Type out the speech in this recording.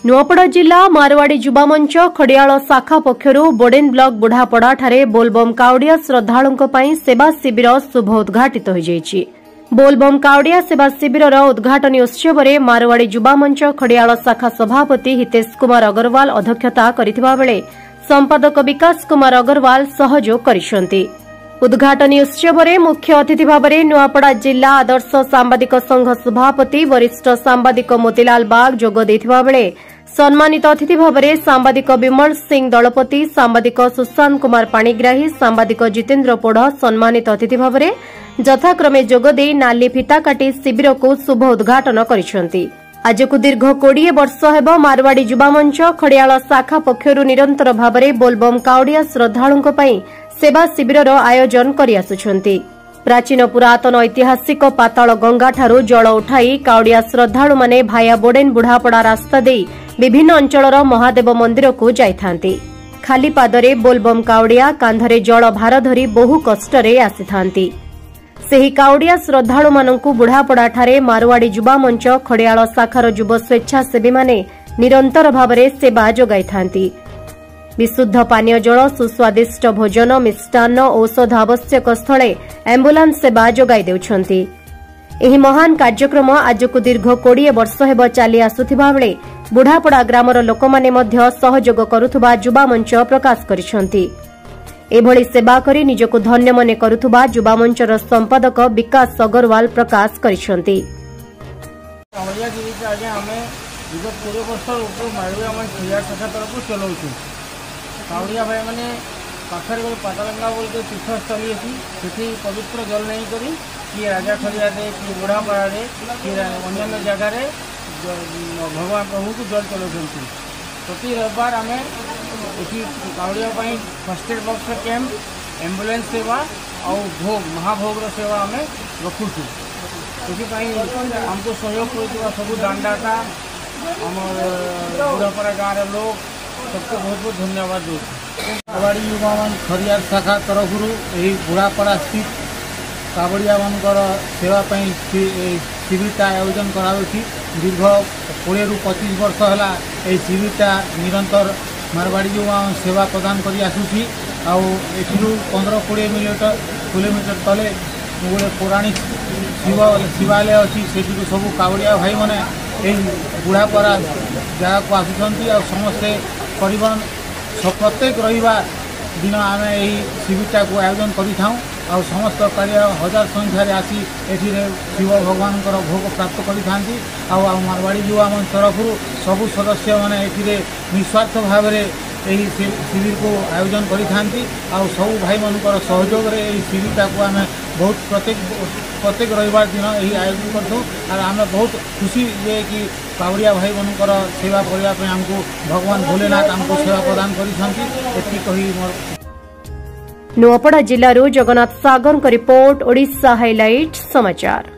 नुआपड़ा जिला मारवाड़ी युवा मंच खड़ियाल शाखा पक्षरु बोडेन ब्लॉक बुढ़ापड़ा ठारे बोलबम काउडिया श्रद्धालुओं पई सेवा शिविर शुभ उद्घाटित हो जाइछि। बोलबम काउडिया सेवा शिविर उद्घाटन उत्सव में मारवाड़ी युवा मंच खड़ियाल शाखा सभापति हितेश कुमार अग्रवाल अध्यक्षता करथिबा बेले संपादक विकास कुमार अग्रवाल सहयोग करिसंती। उद्घाटन उत्सव में मुख्य अतिथि भाव में नुआपड़ा जिला आदर्श सांबादिक संघ सभापति वरिष्ठ सांबादिक मोतीलाल बाग जोग देथिबा बेले सम्मानित अतिथि भाव में सांबादिक विमल सिंह दलपति, सांबादिक सुशांत कुमार पाणिग्राही, सांबादिक जितेन्द्र पोढ़ सम्मानित अतिथि भाव में यथाक्रमे जोगदे नाली फिता काटी शिविर को शुभ उद्घाटन करिसेंती। आज को दीर्घ 20 वर्ष हेब मारवाड़ी युवा मंच खड़ियाल शाखा पक्षरु निरंतर भाव में बोलबम काउडिया श्रद्धालुओं पई सेवा शिविर आयोजन करि आसुछंती। प्राचीन पुरातन ऐतिहासिक पाताल गंगा ठारू जल उठाई काउडिया श्रद्धालु माने भाया बोडेन बुढ़ापड़ा रास्ता देई विभिन्न अंचलर महादेव मंदिर को जाइथांती। खाली पादरे बोलबम काउडिया कांधरे जल भार धरी बहु कष्टरे आसिथांती। सेही काउडिया श्रद्धालु मानंकु बुढ़ापड़ा ठारे मारवाड़ी युवा मंच खड़ियाल शाखार युव स्वेच्छासेवी माने निरंतर भावरे सेवा जोगाइथांती। विशुद्ध पानीय जल, सुस्वादिष्ट भोजन, मिष्टान्न, औषध आवश्यक स्थले एम्बुलेंस सेवा जोगाई देउछंती। एही महान कार्यक्रम आज को दीर्घ 20 वर्ष हेब चली आसुथिबा बेले बुढ़ापड़ा ग्रामर लोकमाने मध्य सहयोग करुथुबा युवा मंच प्रकाश करिसंती। एभली सेवा करी निजको धन्य मने करुथुबा युवा मंचर संपादक विकास अग्रवाल प्रकाश करिसंती। काउडिया भाई मैंने पाखर गए पातालंगा बोल के तीर्थस्थली अच्छी से पवित्र जल नहीं करी कि राजा खलिया कि बुढ़ापड़ा कि अन्य जगार भगवान प्रभु को जल चलाउछंती। प्रति रविवार आम ये काउडिया first aid box camp, ambulance सेवा और भोग महाभोग सेवा आम रखुचु। से आमको सहयोग कर सब दानदाता आम बुढ़ापड़ा गाँव लोग सबको बहुत बहुत धन्यवाद दूँ। मारवाड़ी युवा मंच खड़ियाल शाखा तरफ बुढ़ापड़ा स्थित कावड़िया मानकर सेवाई शिविरटा आयोजन कराऊँगी। दीर्घ 20 ରୁ 25 वर्ष है शिविरटा निरंतर मारवाड़ी युवा सेवा प्रदान कर आसूसी। आउ 15-20 किलोमीटर तले गोटे पौराणिक शिवालय अच्छी से सब कावड़िया भाई मैंने बुढ़ापड़ा जगह को आसुँच आ समस्ते परिवहन प्रत्येक रविवार दिन आम यही शिविरटा को आयोजन करें और समस्त कार्य हजार संख्यार आसी एठिरे शिव भगवान भोग प्राप्त करी। मारवाड़ी युवा मंच तरफ सबू सदस्य मैंने एठिरे निस्वार्थ भाव में यही शिविर को आयोजन करी सब भाई मानकर सहयोग में शिविरटा को आम बहुत प्रत्येक रविवार दिन यही आयोजन करूँ। आम बहुत खुशी ये कि कावड़िया भाई मानकर सेवा करने आमको भगवान भोलेनाथ आमको सेवा प्रदान कर। नुआपड़ा जिल्लारू जगन्नाथ सागर रिपोर्ट, ओडिशा हाइलाइट समाचार।